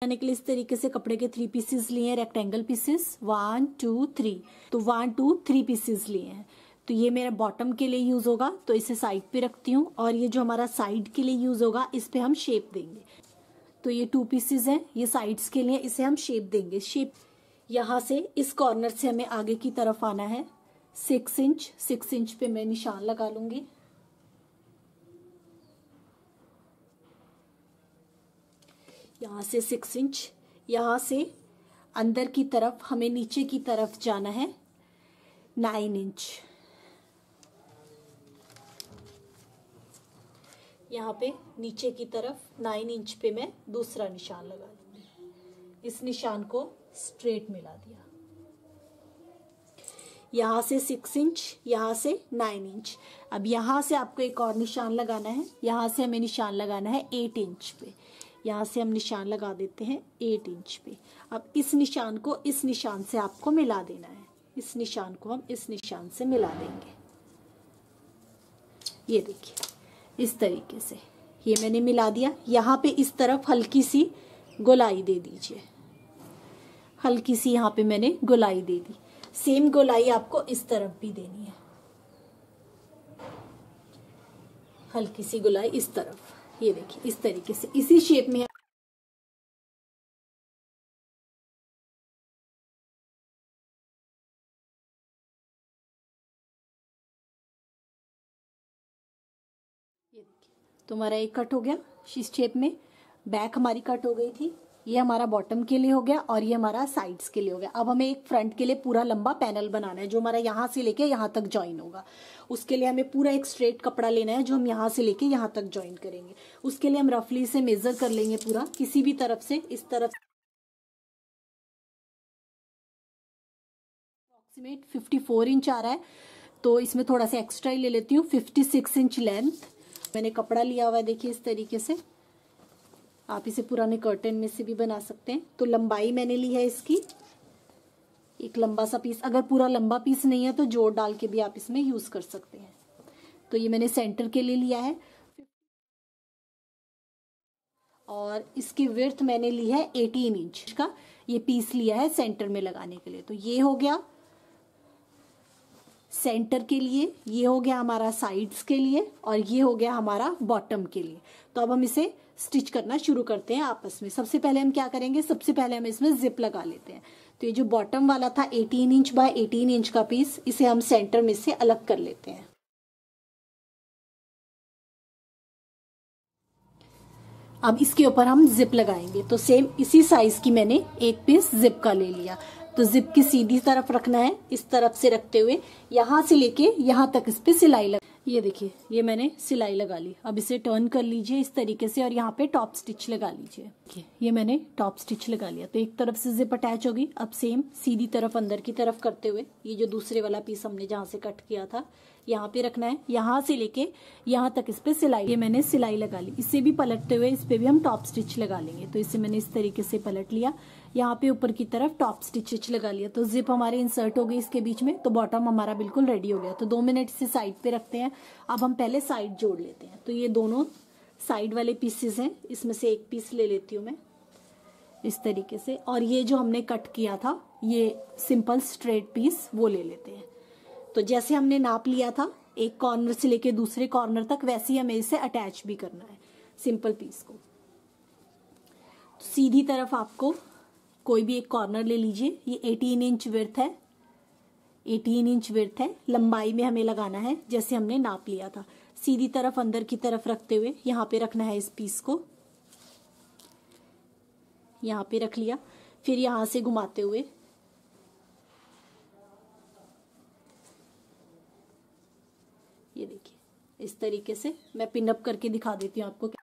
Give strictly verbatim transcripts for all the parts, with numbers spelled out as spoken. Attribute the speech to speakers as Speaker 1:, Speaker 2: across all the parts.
Speaker 1: बनाने के लिए इस तरीके से कपड़े के थ्री पीसेस लिए हैं, rectangle pieces, one two three, तो वन टू थ्री पीसेस लिए हैं। तो ये मेरा बॉटम के लिए यूज होगा, तो इसे साइड पे रखती हूँ। और ये जो हमारा साइड के लिए यूज होगा, इस पे हम शेप देंगे। तो ये टू पीसेस हैं, ये साइड्स के लिए, इसे हम शेप देंगे। शेप यहाँ से इस कॉर्नर से हमें आगे की तरफ आना है सिक्स इंच। सिक्स इंच पे मैं निशान लगा लूंगी। यहाँ से सिक्स इंच, यहाँ से अंदर की तरफ हमें नीचे की तरफ जाना है नाइन इंच। यहाँ पे नीचे की तरफ नाइन इंच पे मैं दूसरा निशान लगा लूंगी। इस निशान को स्ट्रेट मिला दिया। यहाँ से सिक्स इंच, यहाँ से नाइन इंच। अब यहाँ से आपको एक और निशान लगाना है। यहाँ से हमें निशान लगाना है एट इंच पे। यहाँ से हम निशान लगा देते हैं एट इंच पे। अब इस निशान को इस निशान से आपको मिला देना है। इस निशान को हम इस निशान से मिला देंगे। ये देखिए इस तरीके से ये मैंने मिला दिया। यहाँ पे इस तरफ हल्की सी गोलाई दे दीजिए। हल्की सी यहाँ पे मैंने गोलाई दे दी। सेम गोलाई आपको इस तरफ भी देनी है, हल्की सी गोलाई इस तरफ। ये देखिए इस तरीके से इसी शेप में ये देखिए तो हमारा एक कट हो गया इस शेप में। बैक हमारी कट हो गई थी। ये हमारा बॉटम के लिए हो गया और ये हमारा साइड्स के लिए हो गया। अब हमें एक फ्रंट के लिए पूरा लंबा पैनल बनाना है जो हमारा यहाँ से लेके यहाँ तक ज्वाइन होगा। उसके लिए हमें पूरा एक स्ट्रेट कपड़ा लेना है जो हम यहाँ से लेके यहाँ तक ज्वाइन करेंगे। उसके लिए हम रफली से मेजर कर लेंगे पूरा, किसी भी तरफ से। इस तरफ अप्रोक्सीमेट फिफ्टी फोर इंच आ रहा है, तो इसमें थोड़ा सा एक्स्ट्रा ही ले लेती हूँ। फिफ्टी सिक्स इंच लेंथ मैंने कपड़ा लिया हुआ है। देखिए इस तरीके से आप इसे पुराने कर्टन में से भी बना सकते हैं। तो लंबाई मैंने ली है इसकी एक लंबा सा पीस। अगर पूरा लंबा पीस नहीं है तो जोड़ डाल के भी आप इसमें यूज कर सकते हैं। तो ये मैंने सेंटर के लिए लिया है। और इसकी विड्थ मैंने ली है एटीन इंच का ये पीस लिया है सेंटर में लगाने के लिए। तो ये हो गया सेंटर के लिए, ये हो गया हमारा साइड्स के लिए, और ये हो गया हमारा बॉटम के लिए। तो अब हम इसे स्टिच करना शुरू करते हैं आपस में। सबसे पहले हम क्या करेंगे, सबसे पहले हम इसमें जिप लगा लेते हैं। तो ये जो बॉटम वाला था eighteen inch by eighteen inch का पीस, इसे हम सेंटर में से अलग कर लेते हैं। अब इसके ऊपर हम जिप लगाएंगे। तो सेम इसी साइज की मैंने एक पीस जिप का ले लिया। तो जिप की सीधी तरफ रखना है, इस तरफ से रखते हुए यहां से लेके यहां तक इस पे सिलाई लगा। ये देखिए ये मैंने सिलाई लगा ली। अब इसे टर्न कर लीजिए इस तरीके से और यहाँ पे टॉप स्टिच लगा लीजिए। ये मैंने टॉप स्टिच लगा लिया। तो एक तरफ से जिप अटैच होगी। अब सेम सीधी तरफ अंदर की तरफ करते हुए ये जो दूसरे वाला पीस हमने जहां से कट किया था यहाँ पे रखना है। यहाँ से लेके यहाँ तक इस पे सिलाई, ये मैंने सिलाई लगा ली। इसे भी पलटते हुए इस पे भी हम टॉप स्टिच लगा लेंगे। तो इसे मैंने इस तरीके से पलट लिया, यहाँ पे ऊपर की तरफ टॉप स्टिच लगा लिया। तो जिप हमारे इंसर्ट हो गई इसके बीच में। तो बॉटम हमारा बिल्कुल रेडी हो गया। तो दो मिनट से साइड पे रखते हैं। अब हम पहले साइड जोड़ लेते हैं। तो ये दोनों साइड वाले पीसेस हैं, इसमें से एक पीस ले लेती हूँ मैं इस तरीके से। और ये जो हमने कट किया था ये सिंपल स्ट्रेट पीस वो ले लेते हैं। तो जैसे हमने नाप लिया था एक कॉर्नर से लेके दूसरे कॉर्नर तक, वैसे ही हमें इसे अटैच भी करना है सिंपल पीस को। तो सीधी तरफ आपको कोई भी एक कॉर्नर ले लीजिए। ये एटीन इंच विड्थ है, एटीन इंच विड्थ है। लंबाई में हमें लगाना है जैसे हमने नाप लिया था। सीधी तरफ अंदर की तरफ रखते हुए यहाँ पे रखना है इस पीस को, यहाँ पे रख लिया। फिर यहाँ से घुमाते हुए ये देखिए इस तरीके से मैं पिन अप करके दिखा देती हूँ आपको।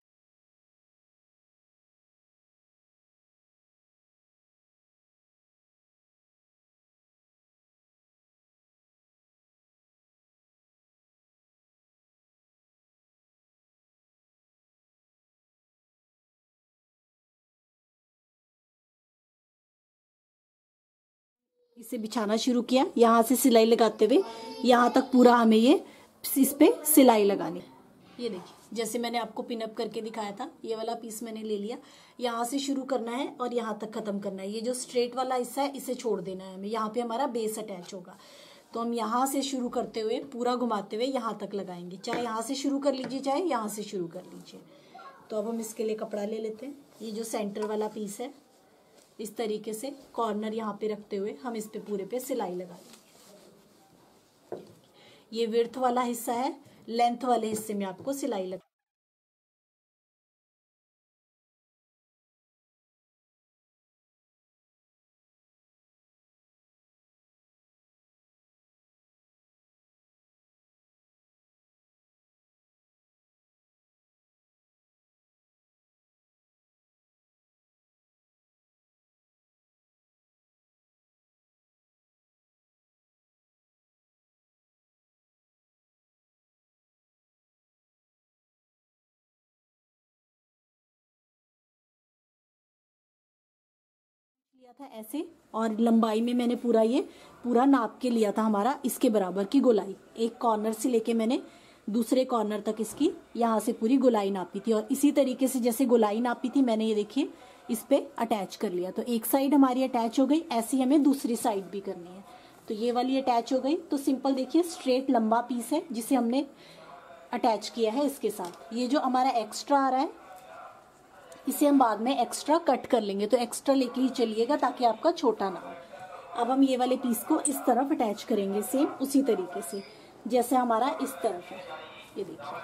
Speaker 1: इसे बिछाना शुरू किया, यहाँ से सिलाई लगाते हुए यहाँ तक पूरा हमें ये इस पे सिलाई लगानी। ये देखिए जैसे मैंने आपको पिनअप करके दिखाया था, ये वाला पीस मैंने ले लिया। यहाँ से शुरू करना है और यहाँ तक खत्म करना है। ये जो स्ट्रेट वाला हिस्सा है इसे छोड़ देना है हमें, यहाँ पे हमारा बेस अटैच होगा। तो हम यहाँ से शुरू करते हुए पूरा घुमाते हुए यहाँ तक लगाएंगे, चाहे यहाँ से शुरू कर लीजिए चाहे यहाँ से शुरू कर लीजिए। तो अब हम इसके लिए कपड़ा ले लेते हैं। ये जो सेंटर वाला पीस है, इस तरीके से कॉर्नर यहाँ पे रखते हुए हम इस पे पूरे पे सिलाई लगा लेंगे। ये विड्थ वाला हिस्सा है, लेंथ वाले हिस्से में आपको सिलाई लगा। लिया था ऐसे, और लंबाई में मैंने पूरा ये पूरा नाप के लिया था हमारा इसके बराबर की गोलाई। एक कॉर्नर से लेके मैंने दूसरे कॉर्नर तक इसकी यहाँ से पूरी गोलाई नापी थी, और इसी तरीके से जैसे गोलाई नापी थी मैंने ये देखिए इस पे अटैच कर लिया। तो एक साइड हमारी अटैच हो गई, ऐसी हमें दूसरी साइड भी करनी है। तो ये वाली अटैच हो गई। तो सिंपल देखिए स्ट्रेट लंबा पीस है जिसे हमने अटैच किया है इसके साथ। ये जो हमारा एक्स्ट्रा आ रहा है इसे हम बाद में एक्स्ट्रा कट कर लेंगे, तो एक्स्ट्रा लेके ही चलिएगा ताकि आपका छोटा ना हो। अब हम ये वाले पीस को इस तरफ अटैच करेंगे सेम उसी तरीके से जैसे हमारा इस तरफ है। ये देखिए,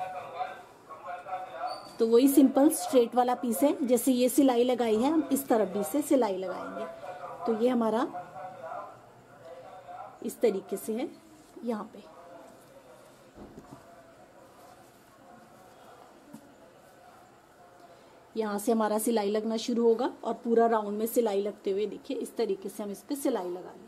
Speaker 1: तो वही सिंपल स्ट्रेट वाला पीस है। जैसे ये सिलाई लगाई है हम इस तरफ भी से सिलाई लगाएंगे। तो ये हमारा इस तरीके से है। यहाँ पे यहाँ से हमारा सिलाई लगना शुरू होगा और पूरा राउंड में सिलाई लगते हुए देखिए इस तरीके से हम इस पे सिलाई लगा लेंगे।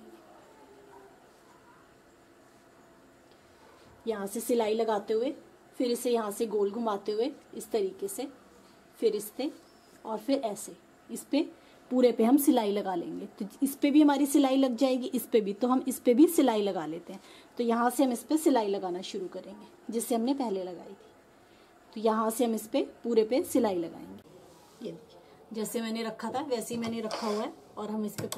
Speaker 1: यहाँ से सिलाई लगाते हुए फिर इसे यहाँ से गोल घुमाते हुए इस तरीके से, फिर इस पे और फिर ऐसे इस पे पूरे पे हम सिलाई लगा लेंगे। तो इस पे भी हमारी सिलाई लग जाएगी, इस पे भी, तो हम इस पे भी सिलाई लगा लेते हैं। तो यहाँ से हम इस पे सिलाई लगाना शुरू करेंगे जिससे हमने पहले लगाई थी। तो यहाँ से हम इस पे पूरे पे सिलाई लगाएंगे। ये देखिए जैसे मैंने रखा था वैसे ही मैंने रखा हुआ है, और हम इस पे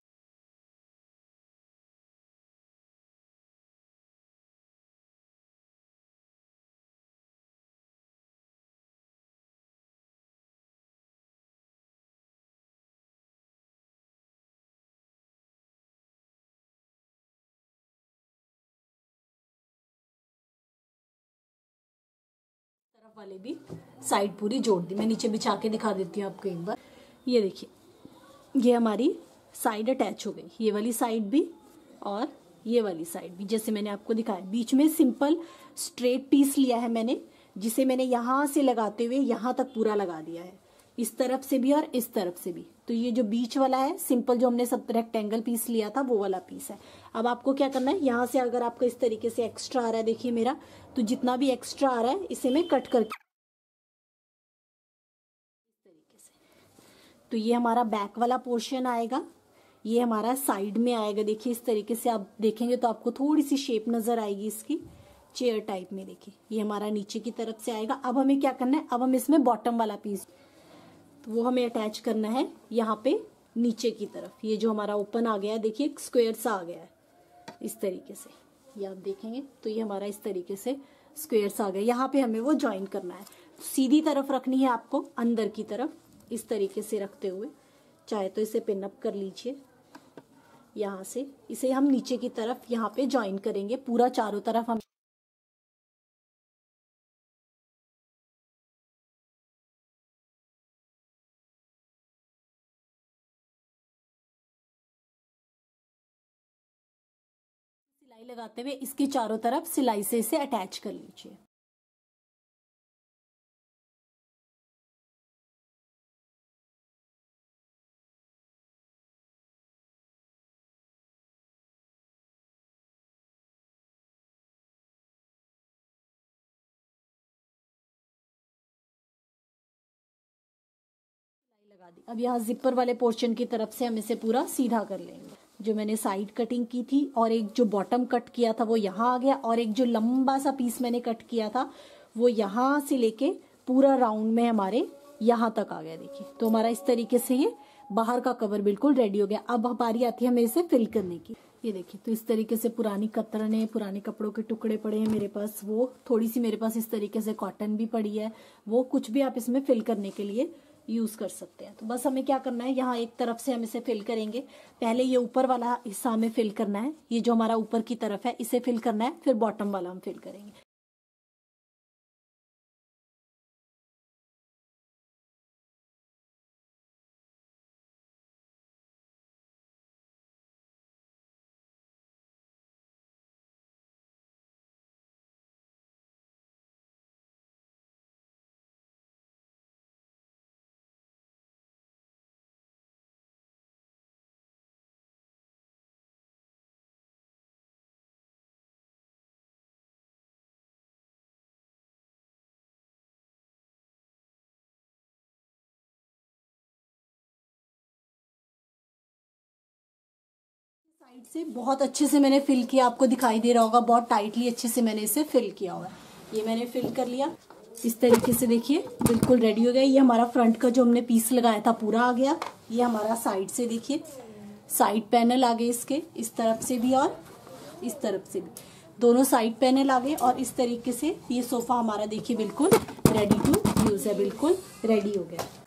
Speaker 1: तरफ वाले भी साइड पूरी जोड़ दी। मैं नीचे बिछा के दिखा देती हूँ आपको एक बार। ये देखिए ये हमारी साइड अटैच हो गई, ये वाली साइड भी और ये वाली साइड भी, जैसे मैंने आपको दिखाया। बीच में सिंपल स्ट्रेट पीस लिया है मैंने, जिसे मैंने यहाँ से लगाते हुए यहाँ तक पूरा लगा दिया है, इस तरफ से भी और इस तरफ से भी। तो ये जो बीच वाला है सिंपल जो हमने सब रेक्टेंगल पीस लिया था वो वाला पीस है। अब आपको क्या करना है, यहाँ से अगर आपका इस तरीके से एक्स्ट्रा आ रहा है, देखिए मेरा, तो जितना भी एक्स्ट्रा आ रहा है इसे मैं कट करके इस तरीके से। तो ये हमारा बैक वाला पोर्शन आएगा, ये हमारा साइड में आएगा। देखिए इस तरीके से आप देखेंगे तो आपको थोड़ी सी शेप नजर आएगी इसकी, चेयर टाइप में। देखिए ये हमारा नीचे की तरफ से आएगा। अब हमें क्या करना है, अब हम इसमें बॉटम वाला पीस, तो वो हमें अटैच करना है यहाँ पे नीचे की तरफ। ये जो हमारा ओपन आ गया है देखिए स्क्वायर सा आ गया है इस तरीके से, ये आप देखेंगे तो ये हमारा इस तरीके से स्क्वायर सा आ गया। यहाँ पे हमें वो ज्वाइन करना है। तो सीधी तरफ रखनी है आपको, अंदर की तरफ इस तरीके से रखते हुए, चाहे तो इसे पिन अप कर लीजिए यहाँ से। इसे हम नीचे की तरफ यहाँ पे ज्वाइन करेंगे, पूरा चारों तरफ हम सिलाई लगाते हुए इसके चारों तरफ सिलाई से इसे अटैच कर लीजिए। सिलाई लगा दी। अब यहाँ जिपर वाले पोर्शन की तरफ से हम इसे पूरा सीधा कर लेंगे। जो मैंने साइड कटिंग की थी और एक जो बॉटम कट किया था वो यहाँ आ गया, और एक जो लंबा सा पीस मैंने कट किया था वो यहाँ से लेके पूरा राउंड में हमारे यहाँ तक आ गया। देखिए, तो हमारा इस तरीके से ये बाहर का कवर बिल्कुल रेडी हो गया। अब हमारी आती है हमें इसे फिल करने की। ये देखिए, तो इस तरीके से पुरानी कतरने, पुराने कपड़ों के टुकड़े पड़े हैं मेरे पास, वो थोड़ी सी मेरे पास इस तरीके से कॉटन भी पड़ी है, वो कुछ भी आप इसमें फिल करने के लिए यूज कर सकते हैं। तो बस हमें क्या करना है, यहाँ एक तरफ से हम इसे फिल करेंगे। पहले ये ऊपर वाला हिस्सा हमें फिल करना है, ये जो हमारा ऊपर की तरफ है इसे फिल करना है, फिर बॉटम वाला हम फिल करेंगे। साइड से बहुत अच्छे से मैंने फिल किया, आपको दिखाई दे रहा होगा, बहुत टाइटली अच्छे से मैंने इसे फिल किया हुआ है। ये मैंने फिल कर लिया इस तरीके से। देखिए, बिल्कुल रेडी हो गया। ये हमारा फ्रंट का जो हमने पीस लगाया था पूरा आ गया। ये हमारा साइड से देखिए, साइड पैनल आ गए इसके, इस तरफ से भी और इस तरफ से भी, दोनों साइड पैनल आ गए। और इस तरीके से ये सोफा हमारा देखिए बिल्कुल रेडी टू यूज है, बिल्कुल रेडी हो गया।